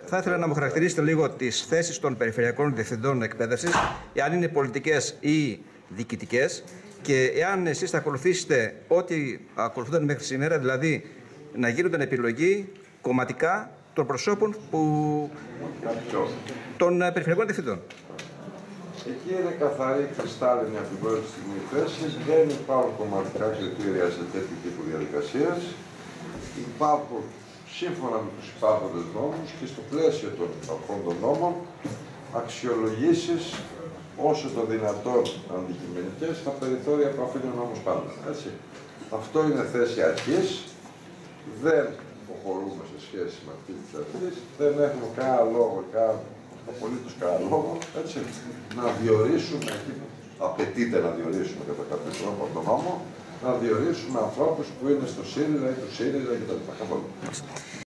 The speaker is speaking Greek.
θα ήθελα να μου χαρακτηρίσετε λίγο τις θέσεις των περιφερειακών διευθυντών εκπαίδευσης, εάν είναι πολιτικές ή διοικητικές, και εάν εσείς θα ακολουθήσετε ό,τι ακολουθούνταν μέχρι σήμερα, δηλαδή να γίνονται επιλογή κομματικά των προσώπων των περιφερειακών διευθυντών. Εκεί είναι καθαρή κρυστάλλινη από την πρώτη στιγμή θέση. Δεν υπάρχουν κομματικά κριτήρια σε τέτοιου τύπου διαδικασίες. Υπάρχουν σύμφωνα με τους υπάρχοντες νόμους και στο πλαίσιο των αρχών των νόμων αξιολογήσεις όσο το δυνατόν αντικειμενικές στα περιθώρια που αφήνει ο νόμος πάντα. Έτσι. Αυτό είναι θέση αρχής. Δεν προχωρούμε σε σχέση με αυτή τη αρχή. Δεν έχουμε κανένα λόγο, απολύτως κανένα λόγο, έτσι, να διορίσουμε εκεί που απαιτείται να διορίσουμε κατά κάποιο τρόπο από τον νόμο, να διορίσουμε ανθρώπους που είναι στο ΣΥΡΙΖΑ ή του ΣΥΡΙΖΑ κτλ.